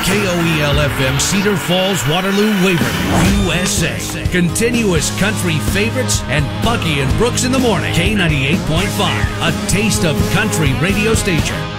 KOEL-FM Cedar Falls, Waterloo, Waverly, USA. Continuous country favorites and Bucky and Brooks in the morning. K98.5, a taste of country radio station.